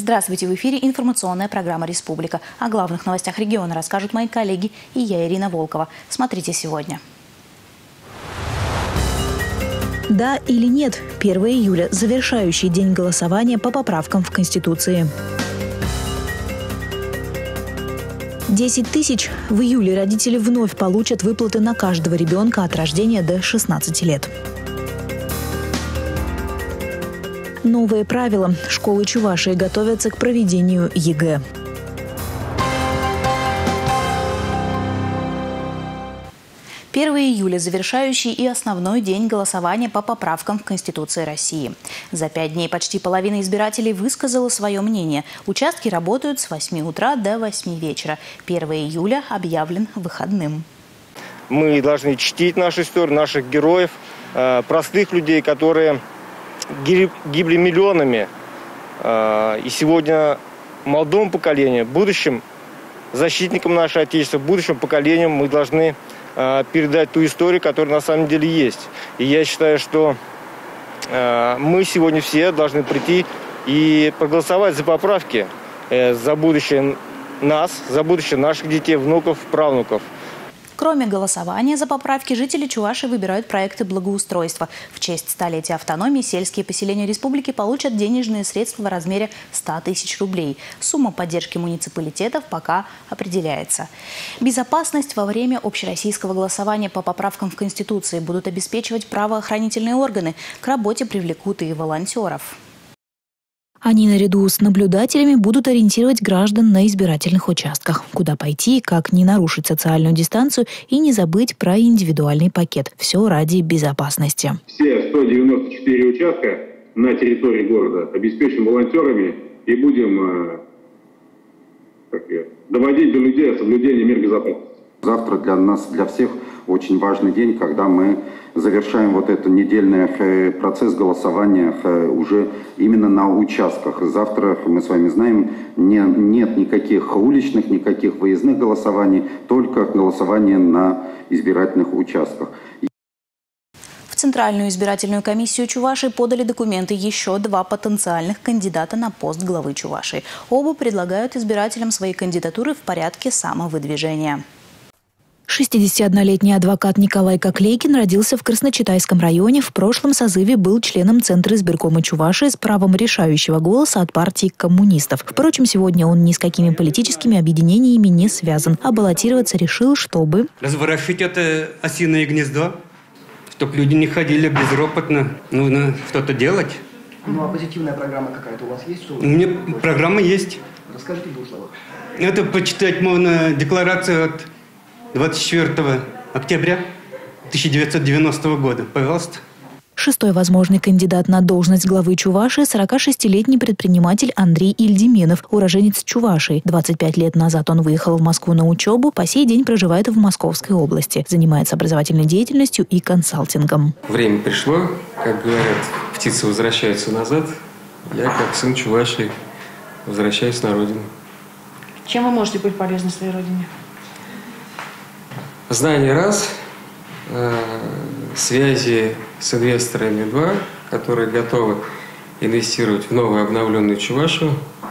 Здравствуйте! В эфире информационная программа «Республика». О главных новостях региона расскажут мои коллеги и я, Ирина Волкова. Смотрите сегодня. Да или нет? 1 июля – завершающий день голосования по поправкам в Конституции. 10 тысяч. В июле родители вновь получат выплаты на каждого ребенка от рождения до 16 лет. Новые правила. Школы Чувашии готовятся к проведению ЕГЭ. Июля – завершающий и основной день голосования по поправкам в Конституции России. За 5 дней почти половина избирателей высказала свое мнение. Участки работают с 8 утра до 8 вечера. 1 июля объявлен выходным. Мы должны чтить нашу историю, наших героев, простых людей, которые гибли миллионами. И сегодня молодому поколению, будущим защитникам нашего Отечества, будущим поколениям мы должны передать ту историю, которая на самом деле есть. И я считаю, что мы сегодня все должны прийти и проголосовать за поправки, за будущее нас, за будущее наших детей, внуков, правнуков. Кроме голосования за поправки, жители Чувашии выбирают проекты благоустройства. В честь столетия автономии сельские поселения республики получат денежные средства в размере 100 тысяч рублей. Сумма поддержки муниципалитетов пока определяется. Безопасность во время общероссийского голосования по поправкам в Конституции будут обеспечивать правоохранительные органы. К работе привлекут и волонтеров. Они наряду с наблюдателями будут ориентировать граждан на избирательных участках. Куда пойти, как не нарушить социальную дистанцию и не забыть про индивидуальный пакет. Все ради безопасности. Все 194 участка на территории города обеспечим волонтерами и будем доводить до людей соблюдение мер безопасности. Завтра для нас, для всех очень важный день, когда мы завершаем вот этот недельный процесс голосования уже именно на участках. Завтра, мы с вами знаем, нет никаких уличных, никаких выездных голосований, только голосование на избирательных участках. В Центральную избирательную комиссию Чувашии подали документы еще 2 потенциальных кандидата на пост главы Чувашии. Оба предлагают избирателям свои кандидатуры в порядке самовыдвижения. 61-летний адвокат Николай Коклейкин родился в Красночитайском районе. В прошлом созыве был членом Центра избиркома Чувашии с правом решающего голоса от партии коммунистов. Впрочем, сегодня он ни с какими политическими объединениями не связан, а баллотироваться решил, чтобы разворошить это осиное гнездо, чтобы люди не ходили безропотно. Нужно что-то делать. Ну а позитивная программа какая-то у вас есть? У меня программа есть. Расскажите в 2 словах. Это почитать можно декларацию от 24 октября 1990 года. Пожалуйста. 6-й возможный кандидат на должность главы Чувашии – 46-летний предприниматель Андрей Ильдименов, уроженец Чувашии. 25 лет назад он выехал в Москву на учебу, по сей день проживает в Московской области. Занимается образовательной деятельностью и консалтингом. Время пришло, как говорят, птицы возвращаются назад. Я, как сын Чувашии, возвращаюсь на родину. Чем вы можете быть полезны своей родине? Знание раз, связи с инвесторами 2, которые готовы инвестировать в новую обновленную Чувашию.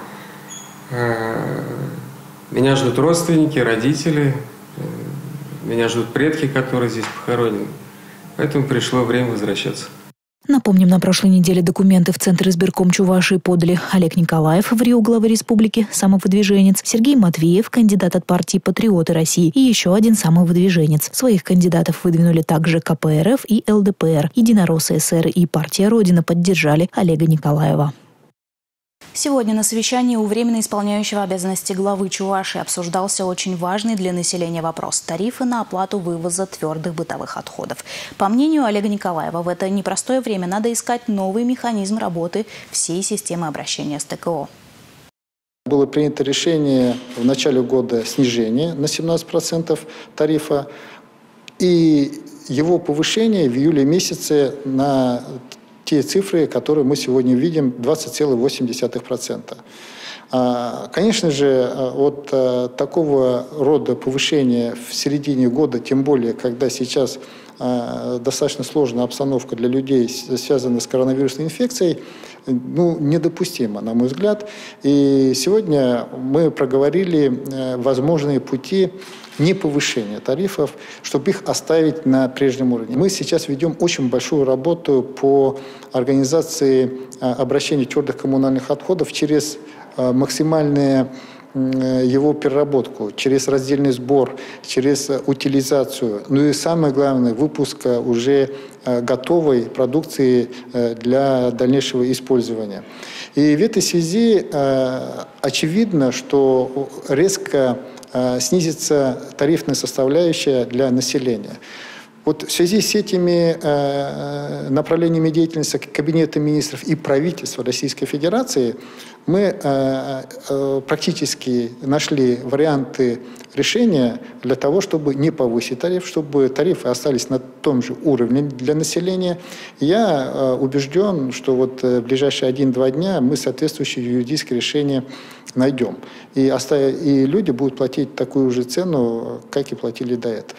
Меня ждут родственники, родители, меня ждут предки, которые здесь похоронены. Поэтому пришло время возвращаться. Напомним, на прошлой неделе документы в Центр избирком Чувашии подали Олег Николаев, в Рио главы республики, самовыдвиженец, Сергей Матвеев, кандидат от партии «Патриоты России» и еще один самовыдвиженец. Своих кандидатов выдвинули также КПРФ и ЛДПР. Единороссы СССР и партия «Родина» поддержали Олега Николаева. Сегодня на совещании у временно исполняющего обязанности главы Чувашии обсуждался очень важный для населения вопрос – тарифы на оплату вывоза твердых бытовых отходов. По мнению Олега Николаева, в это непростое время надо искать новый механизм работы всей системы обращения с ТКО. Было принято решение в начале года снижения на 17% тарифа и его повышение в июле месяце на те цифры, которые мы сегодня видим, 20,8%. Конечно же, от такого рода повышения в середине года, тем более, когда сейчас достаточно сложная обстановка для людей, связанная с коронавирусной инфекцией, недопустимо, на мой взгляд. И сегодня мы проговорили возможные пути не повышения тарифов, чтобы их оставить на прежнем уровне. Мы сейчас ведем очень большую работу по организации обращения твердых коммунальных отходов через максимальное его переработку, через раздельный сбор, через утилизацию. Ну и самое главное, выпуск уже готовой продукции для дальнейшего использования. И в этой связи очевидно, что резко снизится тарифная составляющая для населения. Вот в связи с этими направлениями деятельности Кабинета министров и правительства Российской Федерации мы практически нашли варианты решения для того, чтобы не повысить тариф, чтобы тарифы остались на том же уровне для населения. Я убежден, что вот в ближайшие 1-2 дня мы соответствующее юридическое решение найдем. И люди будут платить такую же цену, как и платили до этого.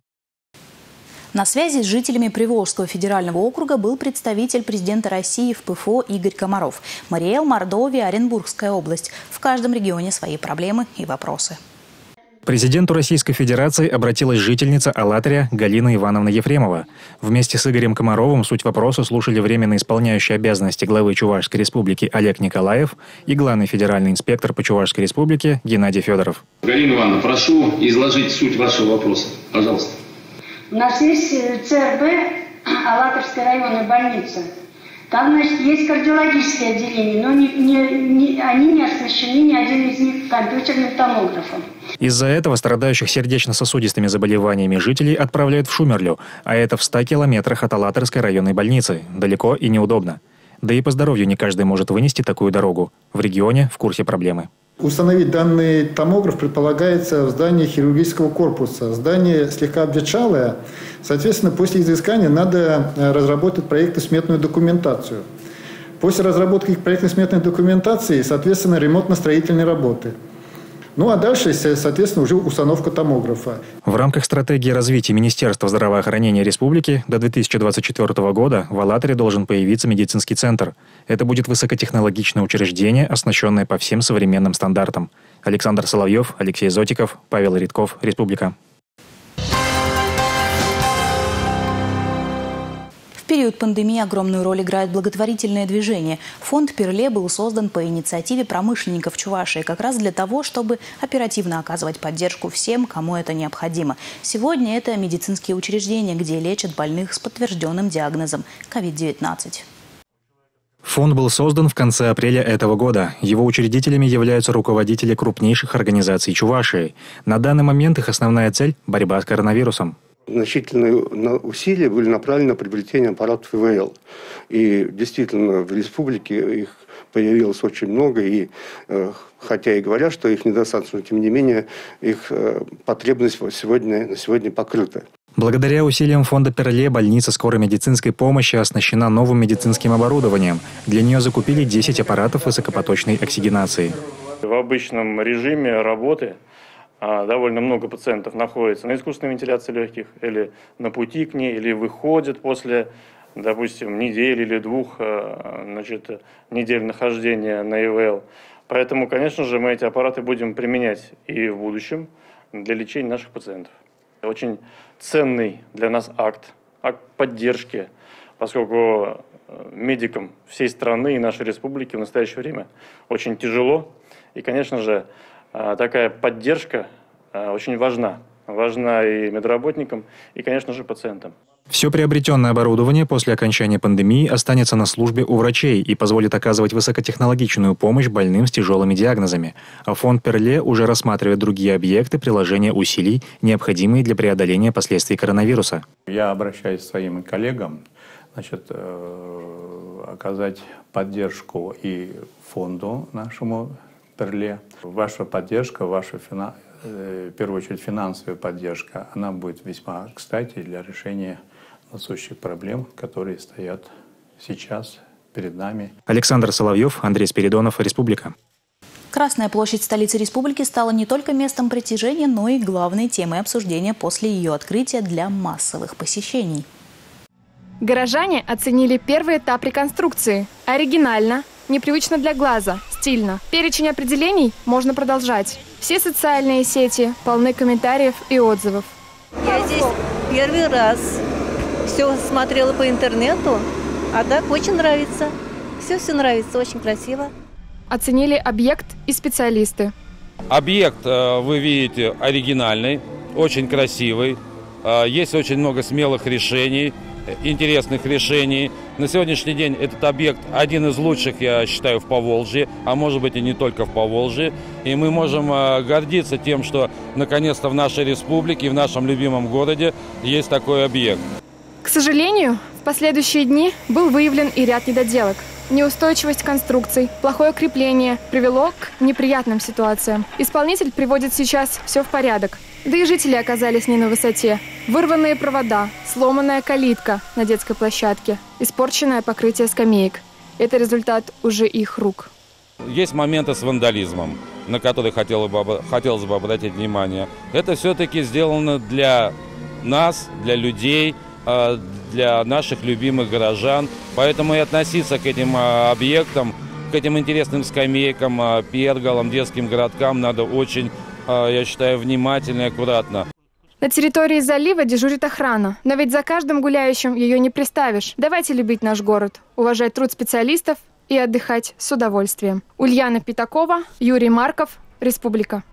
На связи с жителями Приволжского федерального округа был представитель президента России в ПФО Игорь Комаров. Мариэл, Мордовия, Оренбургская область. В каждом регионе свои проблемы и вопросы. К президенту Российской Федерации обратилась жительница Алатыря Галина Ивановна Ефремова. Вместе с Игорем Комаровым суть вопроса слушали временно исполняющий обязанности главы Чувашской республики Олег Николаев и главный федеральный инспектор по Чувашской республике Геннадий Федоров. Галина Ивановна, прошу изложить суть вашего вопроса. Пожалуйста. У нас есть ЦРБ, Алатырская районная больница. Там, значит, есть кардиологические отделения, но они не оснащены, ни один из них, компьютерным томографом. Из-за этого страдающих сердечно-сосудистыми заболеваниями жителей отправляют в Шумерлю, а это в 100 километрах от Алатырской районной больницы. Далеко и неудобно. Да и по здоровью не каждый может вынести такую дорогу. В регионе в курсе проблемы. Установить данный томограф предполагается в здании хирургического корпуса. Здание слегка обветшалое. Соответственно, после изыскания надо разработать проектно-сметную документацию. После разработки проектно-сметной документации, соответственно, ремонтно-строительные работы. Ну а дальше, соответственно, уже установка томографа. В рамках стратегии развития Министерства здравоохранения Республики до 2024 года в Алатыре должен появиться медицинский центр. Это будет высокотехнологичное учреждение, оснащенное по всем современным стандартам. Александр Соловьев, Алексей Зотиков, Павел Ритков, Республика. В период пандемии огромную роль играет благотворительное движение. Фонд «Перле» был создан по инициативе промышленников Чувашии как раз для того, чтобы оперативно оказывать поддержку всем, кому это необходимо. Сегодня это медицинские учреждения, где лечат больных с подтвержденным диагнозом COVID-19. Фонд был создан в конце апреля этого года. Его учредителями являются руководители крупнейших организаций Чувашии. На данный момент их основная цель – борьба с коронавирусом. Значительные усилия были направлены на приобретение аппаратов ИВЛ. И действительно в республике их появилось очень много. И хотя и говорят, что их недостаточно, тем не менее их потребность на сегодня покрыта. Благодаря усилиям фонда «Перле» больница скорой медицинской помощи оснащена новым медицинским оборудованием. Для нее закупили 10 аппаратов высокопоточной оксигенации. В обычном режиме работы довольно много пациентов находится на искусственной вентиляции легких или на пути к ней, или выходят после, допустим, недели или 2 недель нахождения на ИВЛ. Поэтому, конечно же, мы эти аппараты будем применять и в будущем для лечения наших пациентов. Очень ценный для нас акт поддержки, поскольку медикам всей страны и нашей республики в настоящее время очень тяжело. И, конечно же, такая поддержка очень важна. Важна и медработникам, и, конечно же, пациентам. Все приобретенное оборудование после окончания пандемии останется на службе у врачей и позволит оказывать высокотехнологичную помощь больным с тяжелыми диагнозами. А фонд «Перле» уже рассматривает другие объекты приложения усилий, необходимые для преодоления последствий коронавируса. Я обращаюсь к своим коллегам, оказать поддержку и фонду нашему «Перле». Ваша поддержка, в первую очередь финансовая поддержка, она будет весьма кстати для решения насущих проблем, которые стоят сейчас перед нами. Александр Соловьев, Андрей Спиридонов, Республика. Красная площадь столицы республики стала не только местом притяжения, но и главной темой обсуждения после ее открытия для массовых посещений. Горожане оценили первый этап реконструкции. Оригинально, непривычно для глаза, стильно. Перечень определений можно продолжать. Все социальные сети полны комментариев и отзывов. Я здесь первый раз. Все смотрела по интернету, а так очень нравится. Все нравится, очень красиво. Оценили объект и специалисты. Объект, вы видите, оригинальный, очень красивый. Есть очень много смелых решений, интересных решений. На сегодняшний день этот объект один из лучших, я считаю, в Поволжье, а может быть и не только в Поволжье. И мы можем гордиться тем, что наконец-то в нашей республике, в нашем любимом городе есть такой объект. К сожалению, в последующие дни был выявлен и ряд недоделок. Неустойчивость конструкций, плохое крепление привело к неприятным ситуациям. Исполнитель приводит сейчас все в порядок. Да и жители оказались не на высоте. Вырванные провода, сломанная калитка на детской площадке, испорченное покрытие скамеек. Это результат уже их рук. Есть моменты с вандализмом, на которые хотелось бы обратить внимание. Это все-таки сделано для нас, для людей, для наших любимых горожан. Поэтому и относиться к этим объектам, к этим интересным скамейкам, перголам, детским городкам надо очень, я считаю, внимательно и аккуратно. На территории залива дежурит охрана. Но ведь за каждым гуляющим ее не приставишь. Давайте любить наш город, уважать труд специалистов и отдыхать с удовольствием. Ульяна Пятакова, Юрий Марков, Республика.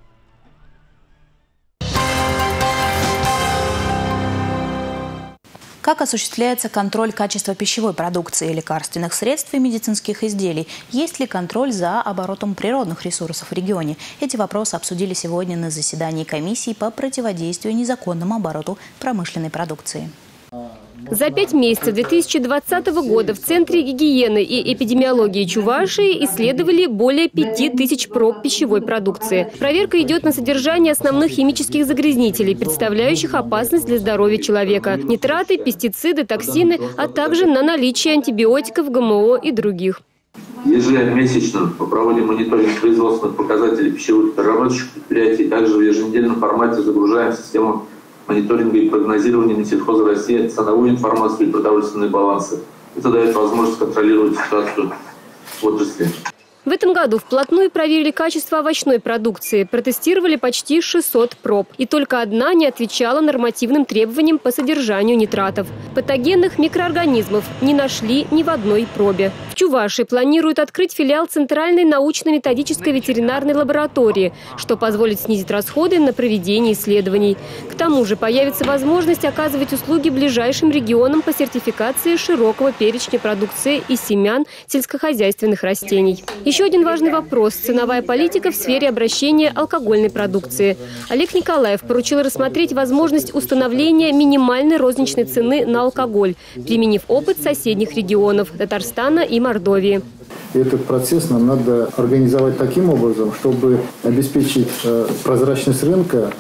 Как осуществляется контроль качества пищевой продукции, лекарственных средств и медицинских изделий? Есть ли контроль за оборотом природных ресурсов в регионе? Эти вопросы обсудили сегодня на заседании комиссии по противодействию незаконному обороту промышленной продукции. За 5 месяцев 2020 года в Центре гигиены и эпидемиологии Чувашии исследовали более 5000 проб пищевой продукции. Проверка идет на содержание основных химических загрязнителей, представляющих опасность для здоровья человека. Нитраты, пестициды, токсины, а также на наличие антибиотиков, ГМО и других. Ежемесячно мы проводим мониторинг производственных показателей пищевых перерабатывающих предприятий. Также в еженедельном формате загружаем систему мониторинга и прогнозирования Минсельхоза России ценовую информацию и продовольственные балансы. Это дает возможность контролировать ситуацию в отрасли. В этом году вплотную проверили качество овощной продукции, протестировали почти 600 проб. И только одна не отвечала нормативным требованиям по содержанию нитратов. Патогенных микроорганизмов не нашли ни в одной пробе. В Чувашии планируют открыть филиал Центральной научно-методической ветеринарной лаборатории, что позволит снизить расходы на проведение исследований. К тому же появится возможность оказывать услуги ближайшим регионам по сертификации широкого перечня продукции и семян сельскохозяйственных растений. Еще один важный вопрос – ценовая политика в сфере обращения алкогольной продукции. Олег Николаев поручил рассмотреть возможность установления минимальной розничной цены на алкоголь, применив опыт соседних регионов – Татарстана и Мордовии. Этот процесс нам надо организовать таким образом, чтобы обеспечить прозрачность рынка,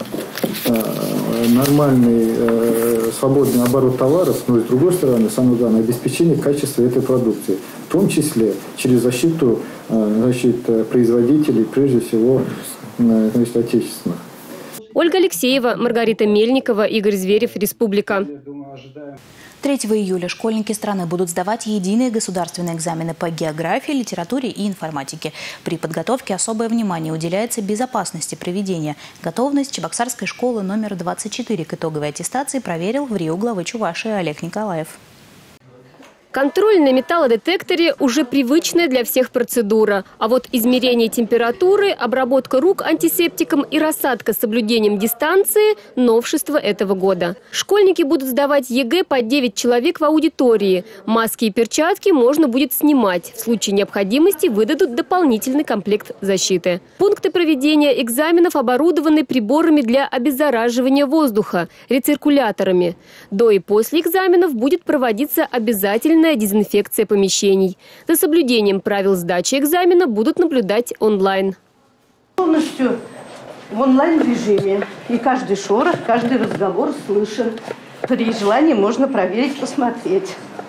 нормальный свободный оборот товаров, но с другой стороны, самое главное, обеспечение качества этой продукции, в том числе через защиту производителей, прежде всего, отечественных. Ольга Алексеева, Маргарита Мельникова, Игорь Зверев, Республика. 3 июля школьники страны будут сдавать единые государственные экзамены по географии, литературе и информатике. При подготовке особое внимание уделяется безопасности проведения. Готовность Чебоксарской школы номер 24 к итоговой аттестации проверил в РИО главы Чувашии Олег Николаев. Контроль на металлодетекторе уже привычная для всех процедура. А вот измерение температуры, обработка рук антисептиком и рассадка с соблюдением дистанции – новшество этого года. Школьники будут сдавать ЕГЭ по 9 человек в аудитории. Маски и перчатки можно будет снимать. В случае необходимости выдадут дополнительный комплект защиты. Пункты проведения экзаменов оборудованы приборами для обеззараживания воздуха – рециркуляторами. До и после экзаменов будет проводиться обязательно дезинфекция помещений. За соблюдением правил сдачи экзамена будут наблюдать онлайн. Полностью в онлайн-режиме. И каждый шорох, каждый разговор слышен. При желании можно проверить, посмотреть.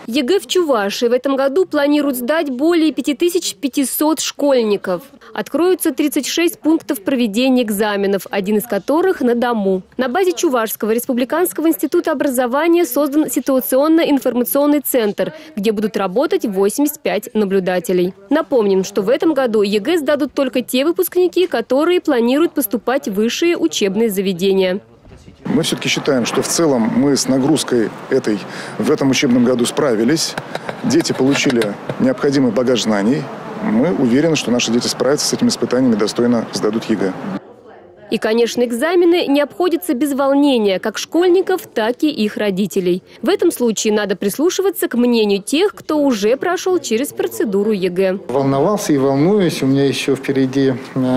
ЕГЭ в Чувашии в этом году планируют сдать более 5500 школьников. Откроются 36 пунктов проведения экзаменов, один из которых на дому. На базе Чувашского республиканского института образования создан ситуационно-информационный центр, где будут работать 85 наблюдателей. Напомним, что в этом году ЕГЭ сдадут только те выпускники, которые планируют поступать в высшие учебные заведения. Мы все-таки считаем, что в целом мы с нагрузкой в этом учебном году справились. Дети получили необходимый багаж знаний. Мы уверены, что наши дети справятся с этими испытаниями, достойно сдадут ЕГЭ. И, конечно, экзамены не обходятся без волнения как школьников, так и их родителей. В этом случае надо прислушиваться к мнению тех, кто уже прошел через процедуру ЕГЭ. Волновался и волнуюсь. У меня еще впереди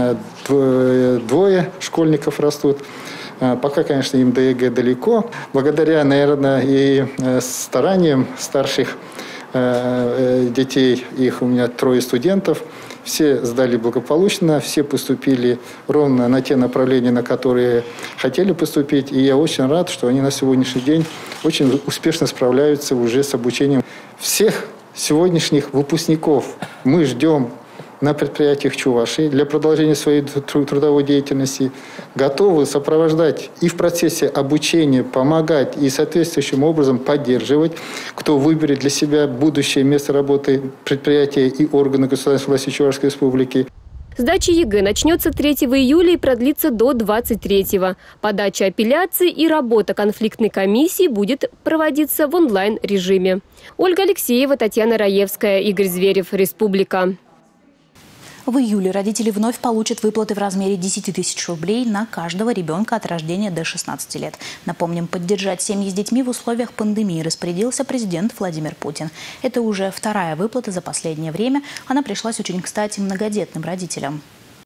двое школьников растут. Пока, конечно, им до ЕГЭ далеко. Благодаря, наверное, и стараниям старших детей, их у меня 3 студентов, все сдали благополучно, все поступили ровно на те направления, на которые хотели поступить. И я очень рад, что они на сегодняшний день очень успешно справляются уже с обучением. Всех сегодняшних выпускников мы ждем на предприятиях Чувашии для продолжения своей трудовой деятельности, готовы сопровождать и в процессе обучения, помогать и соответствующим образом поддерживать, кто выберет для себя будущее место работы предприятия и органа государственной власти Чувашской Республики. Сдача ЕГЭ начнется 3 июля и продлится до 23-го. Подача апелляций и работа конфликтной комиссии будет проводиться в онлайн-режиме. Ольга Алексеева, Татьяна Раевская, Игорь Зверев, Республика. В июле родители вновь получат выплаты в размере 10 тысяч рублей на каждого ребенка от рождения до 16 лет. Напомним, поддержать семьи с детьми в условиях пандемии распорядился президент Владимир Путин. Это уже 2-я выплата за последнее время. Она пришлась очень кстати многодетным родителям.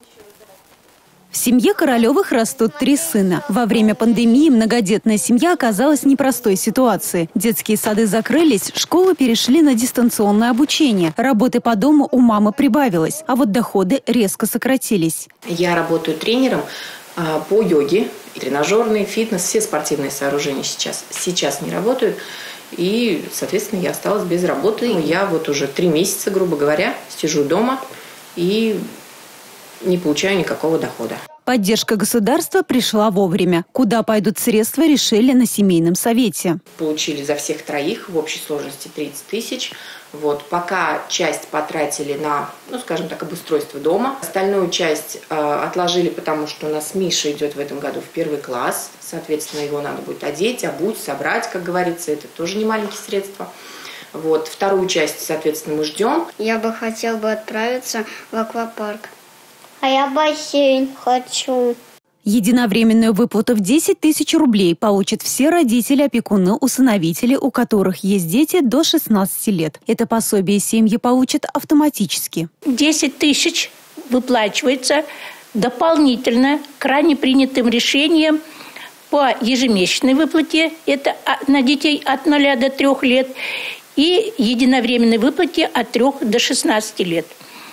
В семье Королевых растут 3 сына. Во время пандемии многодетная семья оказалась в непростой ситуации. Детские сады закрылись, школы перешли на дистанционное обучение. Работы по дому у мамы прибавилось, а вот доходы резко сократились. Я работаю тренером по йоге. Тренажерный, фитнес, все спортивные сооружения сейчас не работают. И, соответственно, я осталась без работы. Я вот уже 3 месяца, грубо говоря, сижу дома и не получаю никакого дохода. Поддержка государства пришла вовремя. Куда пойдут средства, решили на семейном совете. Получили за всех 3 в общей сложности 30 тысяч. Пока часть потратили на, скажем так, обустройство дома. Остальную часть отложили, потому что у нас Миша идет в этом году в 1 класс. Соответственно, его надо будет одеть, обуть, собрать, как говорится. Это тоже не маленькие средства. 2-ю часть, соответственно, мы ждем. Я бы хотела отправиться в аквапарк. А я бассейн хочу. Единовременную выплату в 10 тысяч рублей получат все родители-опекуны-усыновители, у которых есть дети до 16 лет. Это пособие семьи получат автоматически. 10 тысяч выплачивается дополнительно к ранее принятым решениям по ежемесячной выплате. Это на детей от 0 до 3 лет. И единовременной выплате от 3 до 16 лет.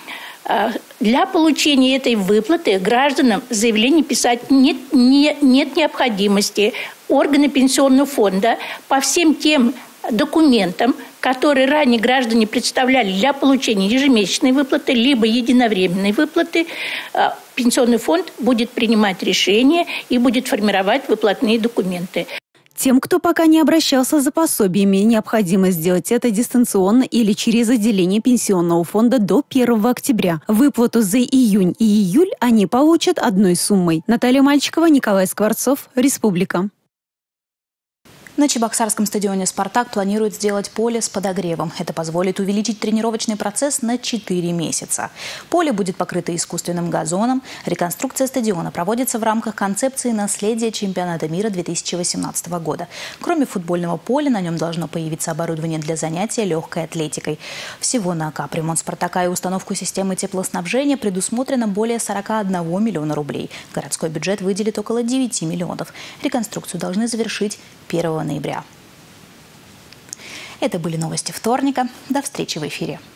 Для получения этой выплаты гражданам заявление писать нет необходимости. Органы пенсионного фонда по всем тем документам, которые ранее граждане представляли для получения ежемесячной выплаты либо единовременной выплаты, пенсионный фонд будет принимать решение и будет формировать выплатные документы. Тем, кто пока не обращался за пособиями, необходимо сделать это дистанционно или через отделение пенсионного фонда до 1 октября. Выплату за июнь и июль они получат одной суммой. Наталья Мальчикова, Николай Скворцов, Республика. На Чебоксарском стадионе «Спартак» планируют сделать поле с подогревом. Это позволит увеличить тренировочный процесс на 4 месяца. Поле будет покрыто искусственным газоном. Реконструкция стадиона проводится в рамках концепции наследия чемпионата мира 2018 года. Кроме футбольного поля, на нем должно появиться оборудование для занятия легкой атлетикой. Всего на капремонт «Спартака» и установку системы теплоснабжения предусмотрено более 41 миллиона рублей. Городской бюджет выделит около 9 миллионов. Реконструкцию должны завершить 1 ноября. Это были новости вторника. До встречи в эфире.